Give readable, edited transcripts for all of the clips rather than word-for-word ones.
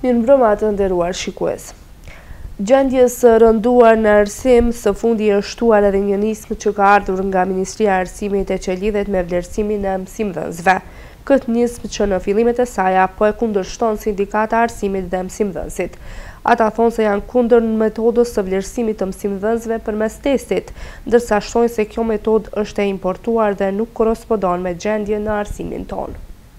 Mirëmbrëma të nderuar shikues. Gjendjes së rënduar në arsim së fundi është shtuar edhe një nismë që ka ardhur nga Ministria e Arsimit e që lidhet me vlerësimin e mësimdhënësve. Këtë nismë që në fillimet e saj po e kundërshton Sindikata e Arsimit dhe Mësimdhënësit. Ata thonë se janë kundër metodës së vlerësimit të mësimdhënësve përmes testit, ndërsa shtojnë se kjo metodë është e importuar dhe nuk korrespondon me gjendjen në arsimin tonë.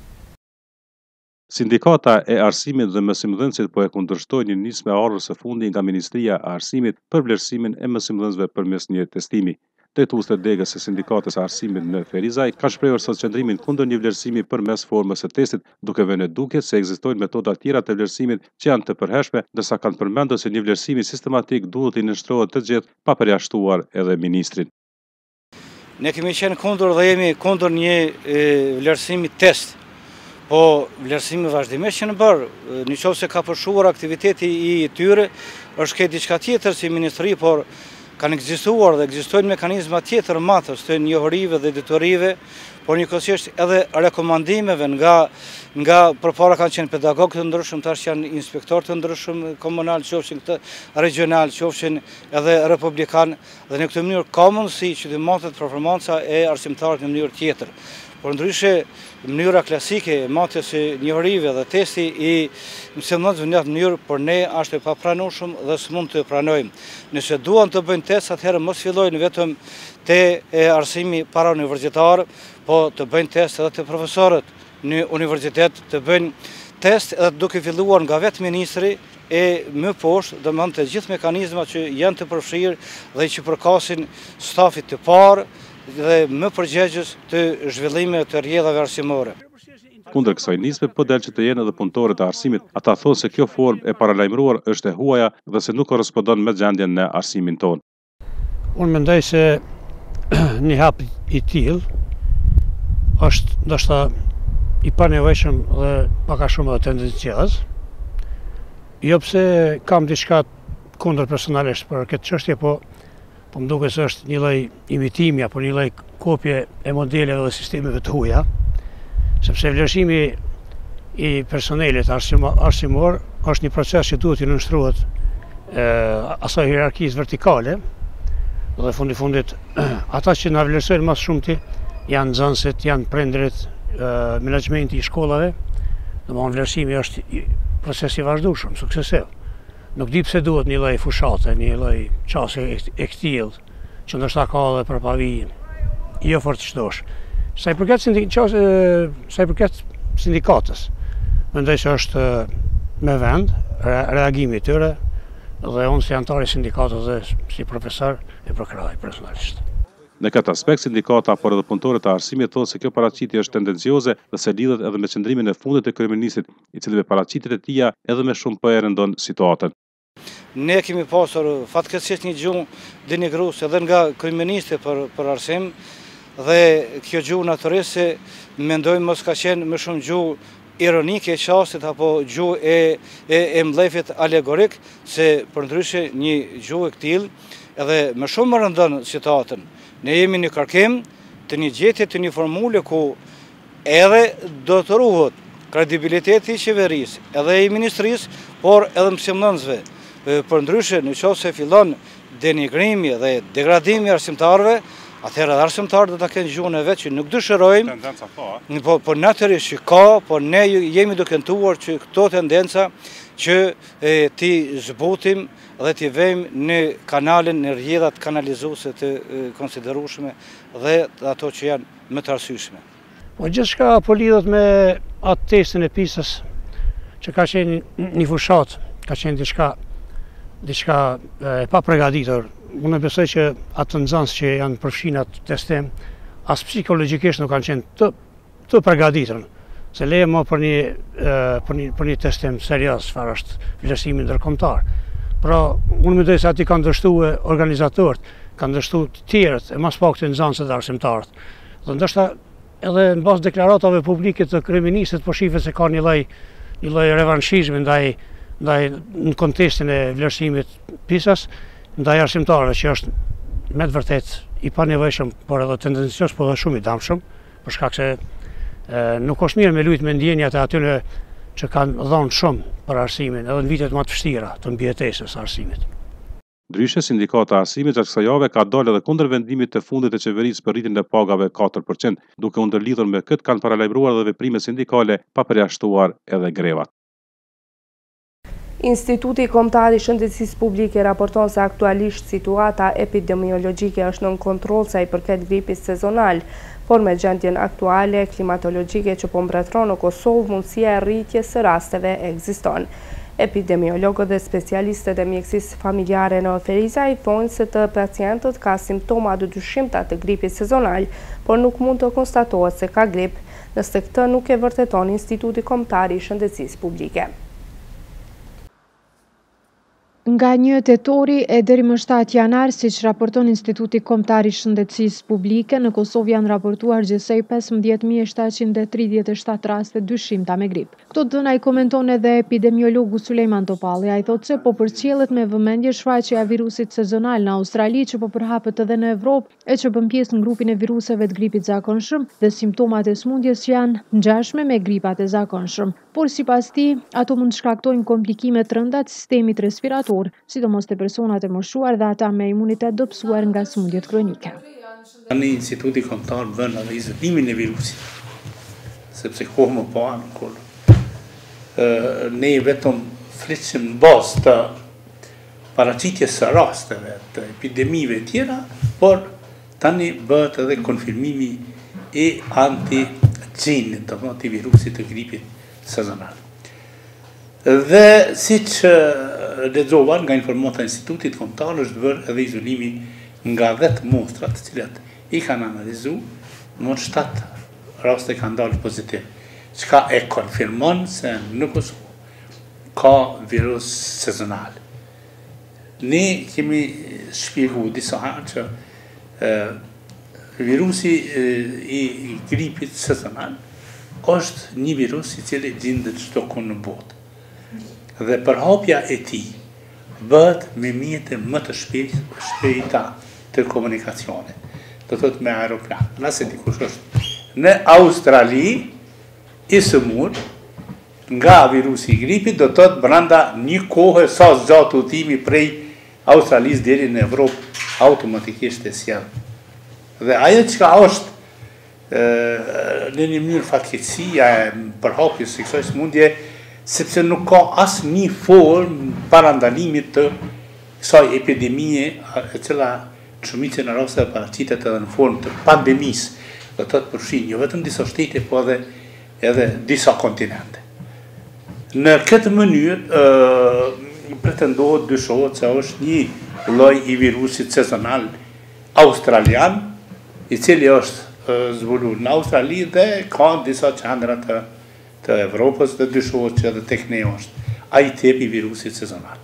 Sindikata e Arsimit dhe Mësimdhënësit po e kundërshtojnë një nismë e ardhur së fundi nga Ministria e Arsimit për vlerësimin e mësimdhënësve përmes një testimi. Drejtuese degës së Sindikatës së Arsimit në Ferizaj ka shprehur sot qëndrimin kundër një vlerësimi përmes formës së testit, duke vënë duke se ekzistojnë metoda tjera të vlerësimit që janë të përhershme, ndërsa kanë përmendur se një vlerësimi sistematik duhet i nënshtrohet të gjithë pa përjashtuar edhe ministrin. Ne kemi qenë kundër dhe jemi kundër një vlerësimi test. Po vlerësimi vazhdimisht që në bërë, në qoftë se ka përshuar aktiviteti i tyre, është ke diçka tjetër si ministri, por kanë ekzistuar dhe ekzistojnë mekanizma tjetër matës të njohurive dhe detyrive, por njëkohësisht edhe rekomandimeve nga përpara kanë qenë pedagogë të ndryshëm, tash janë inspektor të ndryshëm komunal, qofshin këtë regional, qofshin edhe republikan, dhe në këtë mënyrë ka mundësi që të matet performanca e arsimtarit në mënyrë tjetër. Por ndryshe, mënyra klasike e matjes së njohurive dhe testi i mësimdhënësve në atë mënyrë për ne është e papranueshëm dhe s'mund të pranojmë. Nëse duan të bëjnë test, atëherë mos fillojnë vetëm te arsimi para universitar, po të bëjnë test edhe te profesorët në universitet, të bëjnë test edhe duke filluar nga vetë ministri e më poshtë, domethënë të gjithë mekanizmat që janë të përfshirë dhe që përkasin stafit të parë dhe më përgjegjës të zhvillimeve të rrjedhave arsimore. Kundër kësaj nisme po del që të jenë edhe punëtorët e arsimit. Ata thonë se kjo formë e paralajmëruar është e huaja dhe se nuk korrespondon me gjendjen në arsimin tonë. Unë mendoj se një hap i tillë është ndoshta i panevojshëm dhe pak a shumë tendencioz. Jo pse kam diçka kundër personalisht për këtë çështje, po më duket se është një lloj imitimi apo një lloj kopje e modeleve dhe sistemeve të huaja, sepse vlerësimi i personelit arsimor është një proces që duhet i nënshtrohet asaj hierarkisë vertikale, dhe fundit ata që na vlerësojnë më shumti janë nxënësit, janë prindërit, menaxhmenti i shkollave. Domthonë vlerësimi është proces i vazhdueshëm, suksesiv. Nuk di pse duhet një lloj fushate, një lloj qasje e këtill, që ndoshta ka edhe për pavijin, jo fort çdosh. Sa i përket sindikatës, mendoj se është me vend reagimi i tyre, dhe unë si antar i sindikatës dhe si profesor e përkrahaj personalisht. Në këtë aspekt, sindikata por edhe punëtorët e arsimit thonë se kjo paraqitje është tendencioze dhe se lidhet edhe me qëndrimin e fundit të kryeministit, i cili me paraqitjet e tija edhe me shumë po e rëndon situatën. Ne kemi pasur fatkeqësisht një gjuhë denigruese edhe nga kryeministi për arsim, dhe kjo gjuhë natyrisht mendoj mos ka qenë më shumë gjuhë ironike e qastit apo gjuhë e mbledhjet alegorik, se përndryshe një gjuhë e këtill edhe më shumë më rëndon situatën. Ne jemi në kërkim të një gjetje të një formule ku edhe do të ruhet kredibiliteti i qeverisë, edhe i ministrisë, por edhe mësimdhënësve. Përndryshe, në qoftë se fillon denigrimi dhe degradimi i arsimtarëve, atëherë edhe arsimtarët do ta kenë gjuhën e vet që nuk dëshirojmë. Tendenca ka, po natyrisht që ka, por ne jemi duke tentuar që këto tendenca që ti zbutim dhe t'i vëjmë në kanalin, në rrjedhat kanalizuese të konsiderueshme dhe ato që janë më të arsyeshme. Po gjithçka po lidhet me atë testin e PISA-s, që ka qenë një fushat, ka qenë diçka e pa përgatitur. Unë besoj që atë nxënës që janë përfshirë atë testim, as psikologjikisht nuk kanë qenë të përgatitur. Se leje më për një testim serioz, çfarë është vlerësimi ndërkombëtar. Pra, unë mendoj se ati kanë dështuar organizatorët, kanë dështuar të tjerët, e mas pak të nxënësit dhe arsimtarët. Dhe ndoshta edhe në bazë deklaratave publike të kryeministit po shihet se ka një lloj revanshizmi ndaj në kontekstin e vlerësimit PISA-s, ndaj arsimtarëve, që është me të vërtet i panevojshëm, por edhe tendencios, por edhe shumë i damshëm, për shkak se nuk është mirë me lujt me ndjenjat e atyre që kanë dhënë shumë për arsimin, edhe në vitet më të vështira të mbijetesës arsimit. Ndryshe, Sindikata e Arsimit gjatë kësaj jave ka dalë edhe kundër vendimit të fundit të qeverisë për rritjen e pagave 4%, duke u ndërlidhur me këtë kanë paralajmëruar edhe veprime sindikale pa përjashtuar edhe grevat. Instituti Kombëtar i Shëndetësisë Publike raporton se aktualisht situata epidemiologjike është nën kontroll sa i përket gripit sezonal, por me gjendjen aktuale klimatologjike që po mbretëron në Kosovë, mundësia e rritjes së rasteve ekziston. Epidemiologët dhe specialistët e mjekësisë familjare në Ferizaj thonë se të pacientët ka simptoma të dyshimta të gripit sezonal, por nuk mund të konstatohet se ka grip, nëse këtë nuk e vërteton Instituti Kombëtar i Shëndetësisë Publike. Nga 1 tetori e deri më 7 janar, siç raporton Instituti Kombëtar i Shëndetësisë Publike, në Kosovë janë raportuar gjithsej 15.737 raste dyshimta me grip. Këto dhëna i komenton edhe epidemiologu Sulejman Topalli. Ai thotë se po përcjellet me vëmendje shfaqja e virusit sezonal në Australi që po përhapet edhe në Evropë e që bën pjesë në grupin e viruseve të gripit zakonshëm dhe simptomat e smundjes janë ngjashme me gripat e zakonshëm. Por sipas tij, ato mund të shkaktojnë komplikime të rënda të sistemit respirator, sidomos te personat e moshuar dhe ata me imunitet dobësuar nga smundjet kronike. Tani Instituti Kombëtar bën edhe izolimin e virusit, sepse kohë më parë kur ne vetëm flisim në bazë të paraqitjes së rasteve të epidemive tjera, por tani bëhet edhe konfirmimi i antigjenit të virusit të gripit sezonal. Dhe si që lexova nga informata e Institutit Kombëtar, është bërë edhe izolimi nga 10 mostra të cilat i kanë analizuar, në 7 raste kanë dalë pozitiv, çka e konfirmon se në Kosovë ka virus sezonal. Ne kemi shpjeguar disa herë që virusi i gripit sezonal është një virus i cili gjendet çdo kohë në botë. Dhe përhapja e tij bëhet me mjete më të shpejta të komunikacionit, do thotë me aeroplan. Nëse dikush është në Australi i sëmur nga virusi i gripit, do thotë brenda një kohe sa zgjat udhimi prej Australisë deri në Evropë automatikisht e sjell. Dhe ajo çka është në një mënyrë fatkeqësia e përhapjes së kësaj smundje, sepse nuk ka asnjë formë parandalimit të kësaj epidemie, e cila shumicën e rasteve paraqitet edhe në formë të pandemisë, do të përfshin jo vetëm disa shtete, po edhe disa kontinente. Në këtë mënyrë pretendohet, dyshohet se është një lloj i virusit sezonal australian, i cili është zbuluar në Australi dhe ka disa qendra të Evropës dhe dyshohet që edhe tek ne është ai tipi i virusit sezonal.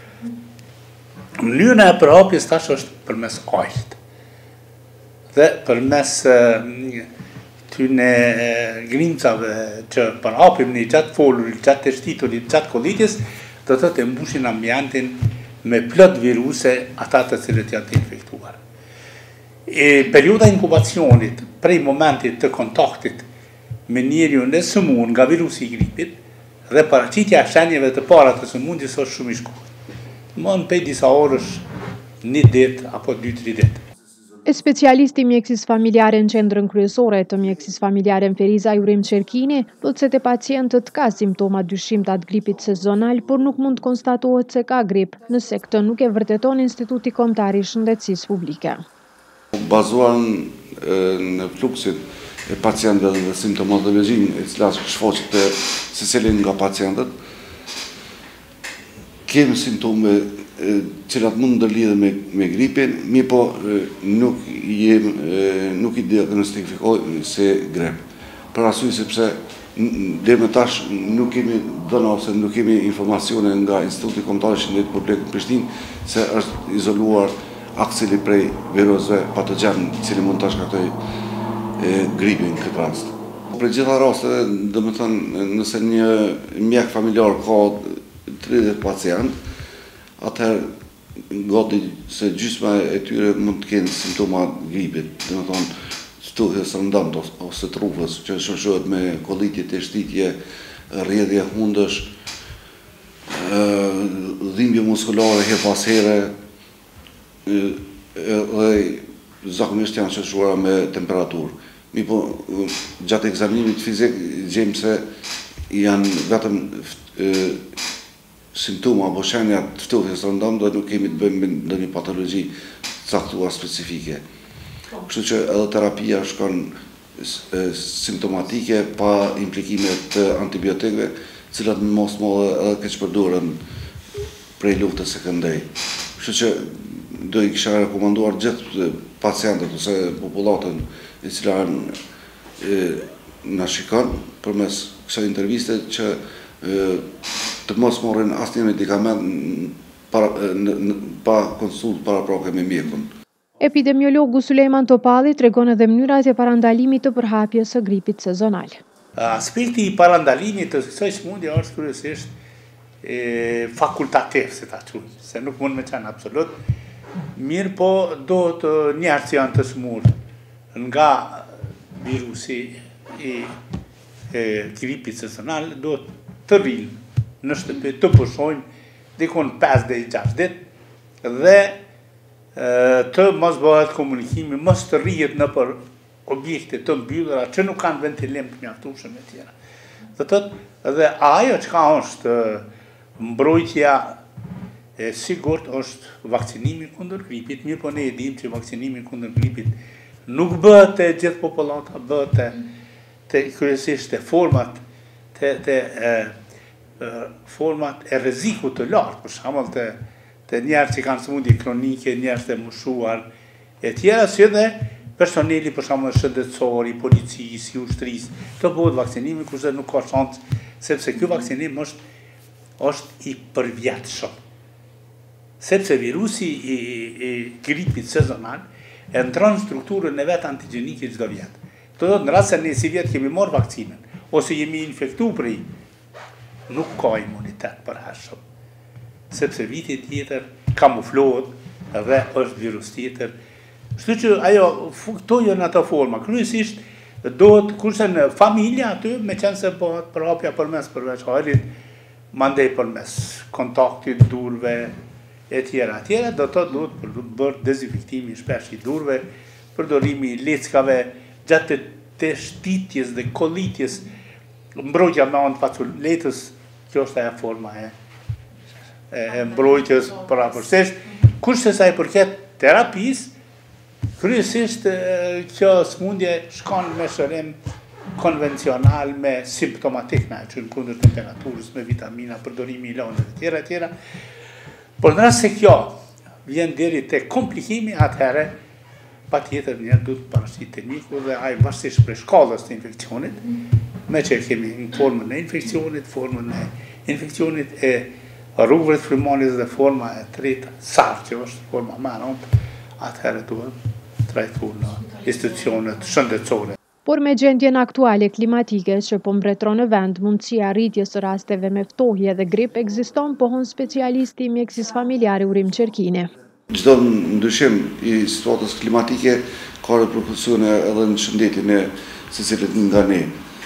Mënyra e përhapjes tash është përmes ajrit. Dhe përmes tyne grimcave që përhapim një gjatë folurit, gjatë të shtiturit, gjatë kolitjes, do të mbushin ambientin me plot viruse ata të cilët janë të infektuar. Perioda inkubacionit prej momentit të kontaktit me njeriun e sëmur nga virusi i gripit dhe paraqitja e shenjave të para të sëmundjes është shumë i shkurtër. Më në prej disa orësh, 1 ditë apo 2-3 ditë. Specialisti i mjekësisë familjare në qendrën kryesore të mjekësisë familjare në Ferizaj, Urim Çerkini, thotë se te pacientët ka simptoma dyshimta të gripit sezonal, por nuk mund të konstatohet se ka grip, nëse këtë nuk e vërteton Instituti Kombëtar i Shëndetësisë Publike. Bazuar në fluksin e pacientëve dhe simptomatologjin e cila shfaqet te secilin nga pacientët, kemi simptome cilat mund të ndërlidhen me gripin, mirë po nuk i diagnostikojmë se grip. Për arsye sepse deri më tash nuk kemi dhënë ose nuk kemi informacione nga Instituti Kombëtar i Shëndetësisë Publike në Prishtinë se është izoluar aksili prej virusve patogjen cili mund të shkaktojë gripin në këtë rast. Për gjitha rasteve, domethënë nëse një mjek familjar ka 30 pacient, atëherë gati se gjysma e tyre mund të kenë simptoma gripit, domethënë shtuhjes së ndëmt ose trufës që shoqërohet me kollitje, shtitje, rrjedhje hundësh, dhimbje muskulare her pas here, dhe zakonisht janë shoqëruara me temperaturë. Po, gjatë ekzaminimit fizik gjejmë se janë vetëm simptoma apo shenja të ftohjes rëndom, dhe nuk kemi të bëjmë ndonjë patologji caktuar specifike. Kështu që edhe terapia shkon simptomatike pa implikime të antibiotikëve, cilat në mos mollë edhe keq përdoren prej luftës së këndej. Kështu që do i kisha rekomanduar gjithë pacientët ose popullatën e cila na shikon përmes kësaj interviste që të mos morrin asnjë medikament pa konsultë paraprake me mjekun. Epidemiologu Sulejman Topalli tregon edhe mënyrat e parandalimit të përhapjes së gripit sezonal. Aspekti i parandalimit të kësaj sëmundje është kryesisht fakultativ, si ta quajmë, se nuk mund me qenë absolut. Mirë po do të njerëz që janë të smur nga virusi i gripit sezonal do të rrinë në shtëpi, të pushojnë dikon 5 deri 6 ditë dhe të mos bëhet komunikimi, mos të rrihet nëpër objekte të mbyllura që nuk kanë ventilim të mjaftueshëm e tjera. Dhe ajo çka është mbrojtja e sigurt është vakcinimi kundër gripit. Mirë po ne e dimë që vakcinimi kundër gripit nuk bëhet te gjithë popullata, bëhet te kryesisht te format format e rrezikut të lartë, për shembull te njerëz që kanë sëmundje kronike, njerëz të moshuar e tjera, si dhe personeli për shembull shëndetësor, i policisë, i ushtrisë, të bëhet vaksinimi kurse nuk ka shans, sepse ky vaksinim është i përvjetshëm. Sepse virusi i gripit sezonal e ndron strukturën e vet antigjenike çdo vjet. Do të thotë në rast se ne si vjet kemi marrë vaksinën ose jemi infektuar prej, nuk ka imunitet përhershëm. Sepse viti tjetër kamuflohet dhe është virus tjetër. Kështu që ajo këto janë ato forma. Kryesisht dohet kurse në familja aty me qenë se bëhet përhapja përmes përveçharit, mandej përmes kontaktit, durve e tjera. Do të duhet bërë dezinfektimi shpesh i durve, përdorimi i leckave gjatë të shtitjes dhe kollitjes, mbrojtja me anë faculetës, kjo është ajo forma e mbrojtjes parakorsisht. Kurse sa i përket terapisë, kryesisht kjo sëmundje shkon me shërim konvencional, me simptomatik, me që në kundër temperaturës, me vitamina, përdorimi i lëndëve e tjera. Por në rast se kjo vjen deri te komplikimi, atëherë patjetër njerë duhet të parashit tekniku dhe ai varësisht prej shkallës të infekcionit, me që kemi në formën e infekcionit, formën e infekcionit e rrugëve të frymëmarrjes dhe forma e tretë, SARS, që është forma më e rëndë, atëherë duhet trajtuar në institucionet shëndetësore. Por me gjendjen aktuale klimatike që po mbretëron në vend, mundësia rritjes së rasteve me ftohje dhe grip ekziston, pohon specialisti i mjekësisë familjare Urim Qerkini. Çdo ndryshim i situatës klimatike ka reperkusione edhe në shëndetin e secilit nga ne.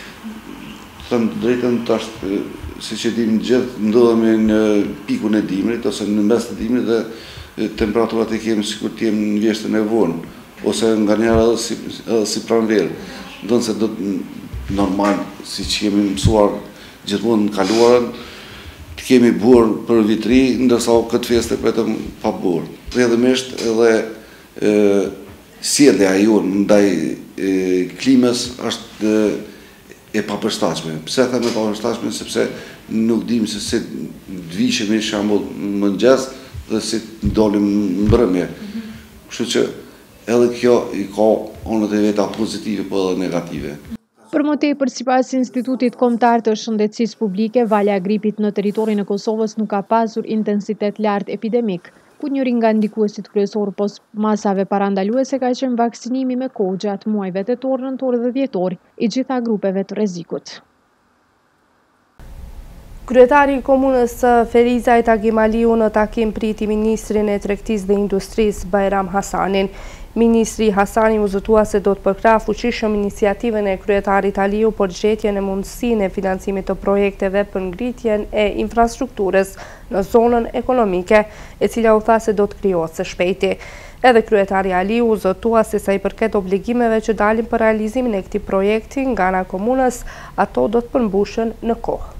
Them drejtën tash, siç e dimë gjithë, ndodhemi në pikun e dimrit ose në mes të dimrit dhe temperaturat e kemi sikur të jemi në vjeshtën e vonë ose nganjëherë edhe si pranverë. Ndonë se do të normal, si që jemi mësuar gjithmonë në kaluarën, të kemi burë për vitri, ndërsa këtë feste vetëm pa burë. Rrjedhimisht edhe sjellja jonë ndaj klimës është e papërshtatshme. Pse them e papërshtatshme? Sepse nuk dim se si të vishemi shembull në mëngjes dhe si të dalim në mbrëmje. Kështu që edhe kjo i ka onët e veta pozitive po edhe negative. Për më tepër, sipas Institutit Kombëtar të Shëndetësisë Publike, valja e gripit në territorin e Kosovës nuk ka pasur intensitet lartë epidemik, ku njëri nga ndikuesit kryesor pos masave parandaluese ka qenë vaksinimi me kohë gjatë muajve tetor, nëntor dhe dhjetor i gjitha grupeve të rrezikut. Kryetari i komunës së Ferizaj Tagimaliu në takim priti ministrin e tregtisë dhe industrisë Bajram Hasanin. Ministri Hasani u zotua se do të përkrah fuqishëm iniciativën e kryetarit Aliu për gjetjen e mundësinë e financimit të projekteve për ngritjen e infrastrukturës në zonën ekonomike, e cila u tha se do të krijohet së shpejti. Edhe kryetari Aliu u zotua se sa i përket obligimeve që dalin për realizimin e këtij projekti nga ana komunës, ato do të përmbushen në kohë.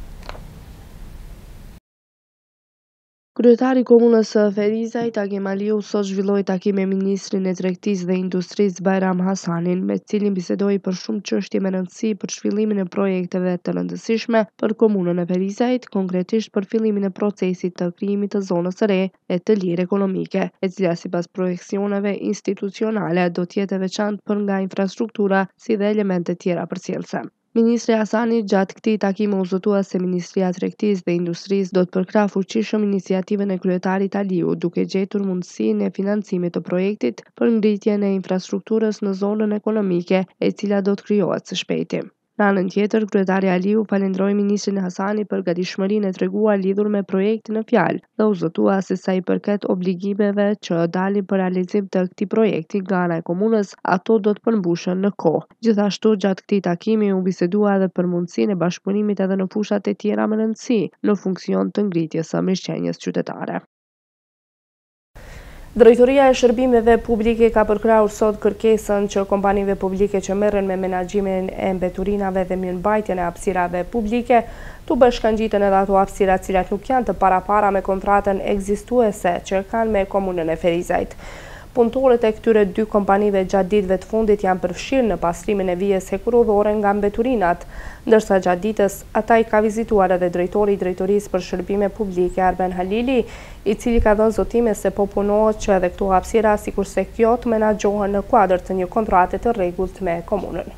Kryetari komunës së Ferizajt, Agim Aliu, sot zhvilloi takim me ministrin e Tregtisë dhe Industrisë Bajram Hasanin, me cilin bisedoi për shumë çështje me rëndësi për zhvillimin e projekteve të rëndësishme për komunën e Ferizajt, konkretisht për fillimin e procesit të krijimit të zonës së re e të lirë ekonomike, e cila sipas projeksioneve institucionale do të jetë e veçantë për nga infrastruktura si dhe elemente tjera përcjellëse. Ministri Hasani gjatë këtij takimi u zotua se Ministria e Tregtisë dhe Industrisë do të përkrah fuqishëm iniciativën e kryetarit Aliu, duke gjetur mundësinë e financimit të projektit për ngritjen e infrastrukturës në zonën ekonomike, e cila do të krijohet së shpejti. Në anën tjetër, kryetari Aliu falenderoi ministrin Hasani për gatishmërinë e treguar lidhur me projektin në fjalë dhe u zotua se sa i përket obligimeve që dalin për realizim të këtij projekti nga ana e komunës, ato do të përmbushen në kohë. Gjithashtu, gjatë këtij takimi u bisedua edhe për mundësinë e bashkëpunimit edhe në fushat e tjera me rëndësi në funksion të ngritjes së mirëqenies qytetare. Drejtoria e Shërbimeve Publike ka përkrahur sot kërkesën që kompanive publike që merren me menaxhimin e mbeturinave dhe mirëmbajtjen e hapësirave publike tu bashkangjiten edhe ato hapësira të cilat nuk janë të parapara me kontratën ekzistuese që kanë me komunën e Ferizajt. Punëtorët e këtyre dy kompanive gjatë ditëve të fundit janë përfshirë në pastrimin e vijës hekurudhore nga mbeturinat, ndërsa gjatë ditës ata i ka vizituar edhe drejtori i Drejtorisë për Shërbime Publike Arben Halili, i cili ka dhënë zotime se po punohet që edhe këto hapësira sikurse kjo të menaxhohen në kuadër të një kontrate të rregullt me komunën.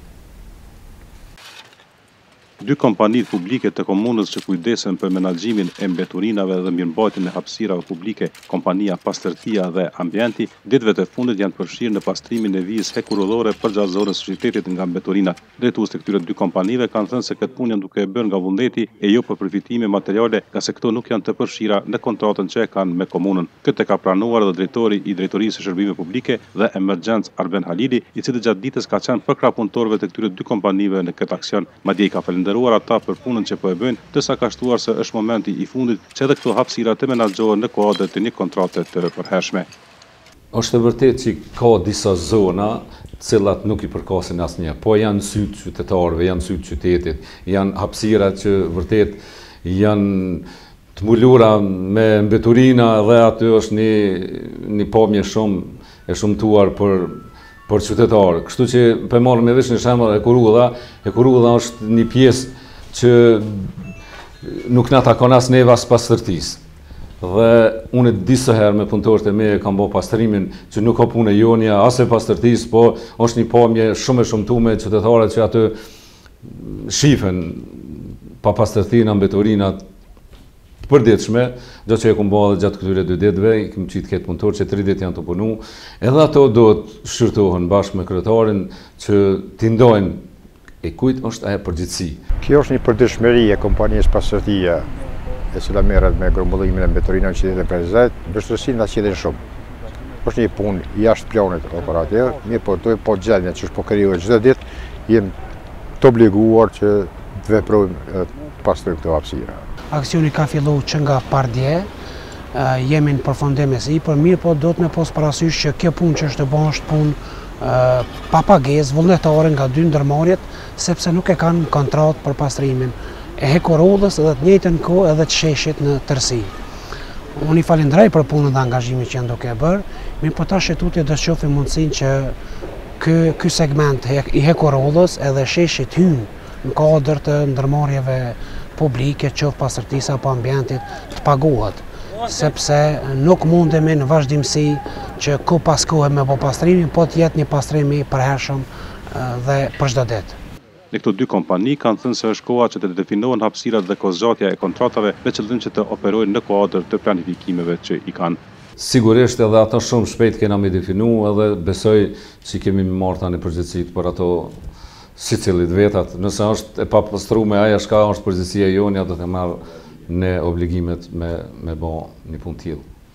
Dy kompanitë publike të komunës që kujdesen për menaxhimin e mbeturinave dhe mirëmbajtjen e hapësirave publike, kompania Pastërtia dhe Ambienti, ditëve të fundit janë përfshirë në pastrimin e vijës hekurudhore përgjatë zonës së qytetit nga mbeturinat. Drejtues të këtyre dy kompanive kanë thënë se këtë punë janë duke e bërë nga vullneti e jo për përfitime materiale, nga se këto nuk janë të përfshira në kontratën që e kanë me komunën. Këtë ka pranuar edhe drejtori i Drejtorisë së Shërbimeve Publike dhe Emergjencë Arben Halili, i cili gjatë ditës ka qenë përkrah punëtorëve të këtyre dy kompanive në këtë aksion. Madje i ka falenderuar ata për punën që po e bëjnë, ndërsa ka shtuar se është momenti i fundit që edhe këto hapësira të menaxhohen në kuadër të një kontrate të përhershme. Është e vërtetë që ka disa zona të cilat nuk i përkasin asnjë, po janë syt qytetarëve, janë syt qytetit, janë hapësira që vërtet janë të mbuluara me mbeturina dhe aty është një pamje shumë e shumtuar për qytetarë. Kështu që për marrë me vesh një shembull Hekurudha është një pjesë që nuk na takon as neve as pastërtisë. Dhe unë disa herë me punëtorët e me kam bërë pastrimin që nuk ka punë jonja as e pastërtisë, po është një pamje shumë e shumtuar qytetarët që aty shifen pa pastërtinë, mbeturinat përditshme, do që e kumë bëha dhe gjatë këtyre 2 ditëve, i këmë qitë këtë punëtorë që 3 ditë janë të punu, edhe ato do të shqyrtohen bashkë me kryetarin që t'i ndojnë e kujt është ajo përgjithësi. Kjo është një përditshmëri e kompanijës Pastërtia, e cila merret me grumbullimin e mbeturinave në qytetin e Ferizajt, vështirësinë na qetin shumë. Është një punë jashtë planit operativ, mirë po gjendja që është po krijohet çdo ditë, jemi të obliguar që të veprojmë pastrim këto hapësira. Aksioni ka fillu që nga pardje, jemi në përfundim e sipër, mirë po do të me pos parasysh që kjo punë që është të bën është punë pa pagesë vullnetare nga dy ndërmarrjet, sepse nuk e kanë kontratë për pastrimin e Hekurudhës dhe të njëjtën kohë edhe të sheshit në tërësi. Unë i falenderoj për punën dhe angazhimin që janë duke e bërë, mirë po tash tutje do të shohim mundësinë që ky segment i Hekurudhës edhe sheshit hynë në kuadër të ndërmarrjeve publike, qoftë pastërtisë apo ambientit, të paguhet, sepse nuk mundemi në vazhdimsi që ku pas kohe me bo pastrimin, po të jetë një pastrim i përhershëm dhe për çdo ditë. Në këto dy kompani kanë thënë se është koha që të definohen hapësirat dhe kozgjatja e kontratave me qëllim që të operojnë në kuadër të planifikimeve që i kanë. Sigurisht edhe ato shumë shpejt kena me definu edhe besoj që kemi marrë tani përgjegjësitë për ato sicilit vetat. Nëse është e papastruar ajo shka është përgjegjësia jonia, do të marr në obligimet me bë një punë tillë.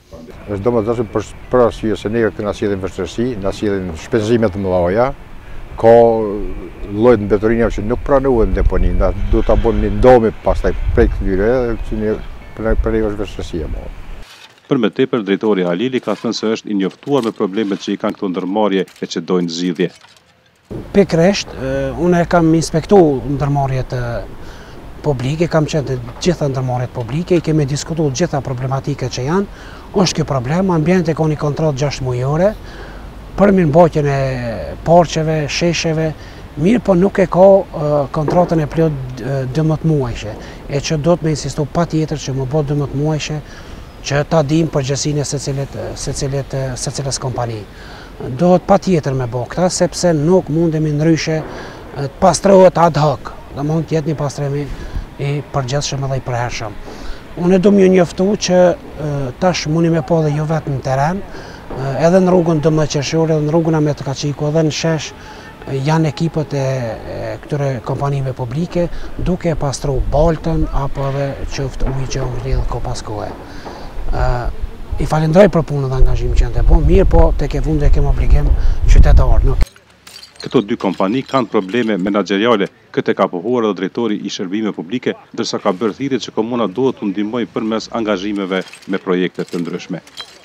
Është domosdoshmë për arsye se ne këtu na sjellin vështirësi, na sjellin shpenzime të mëdha, ka lloj mbeturinave që nuk pranohen në deponi, na duhet ta bëjmë një ndomi pastaj prej këtyre, që ne për është vështirësia më. Për më tepër, drejtori Halili ka thënë se është i njoftuar me problemet që i kanë këto ndërmarrje e që dojnë zgjidhje. Pikërisht, unë e kam inspektuar ndërmarrjet publike, kam qenë të gjitha ndërmarrjet publike, i kemi diskutuar gjitha problematike që janë. Është kjo problem, ambienti ka një kontratë 6 mujore për mirëmbajtjen e parqeve, shesheve, mirë po nuk e ka kontratën e plot 12 muajshe, e që do të me insistu patjetër që më bëhet 12 muajshe që ta dim përgjegjësinë e secilës kompani. Dohet patjetër me bëj këta, sepse nuk mundemi ndryshe të pastrohet ad hoc, do mund të jetë një pastrim i përgjithshëm edhe i përhershëm. Unë do më njoftu që tash mundi me po dhe jo vetëm në teren, edhe në rrugën 12 qershor, edhe në rrugën Ahmet Kaçiku, edhe në shesh janë ekipët e këtyre kompanive publike duke pastru baltën apo edhe qoftë ujë që mbledh ko pas kohe. I falenderoj për punën dhe angazhimin që janë të bënë, mirë po tek e fundit kemë obligim qytetar. Këto dy kompani kanë probleme menaxheriale, këtë ka pohuar edhe drejtori i shërbimeve publike, ndërsa ka bërë thirrje që komuna duhet të ndihmojë përmes angazhimeve me projekte të ndryshme.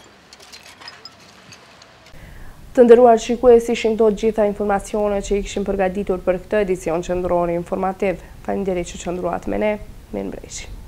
Të nderuar shikues, ishin këto gjitha informacionet që i kishim përgatitur për këtë edicion qendror informativ. Faleminderit që qëndruat me ne. Mirëmbrëmje.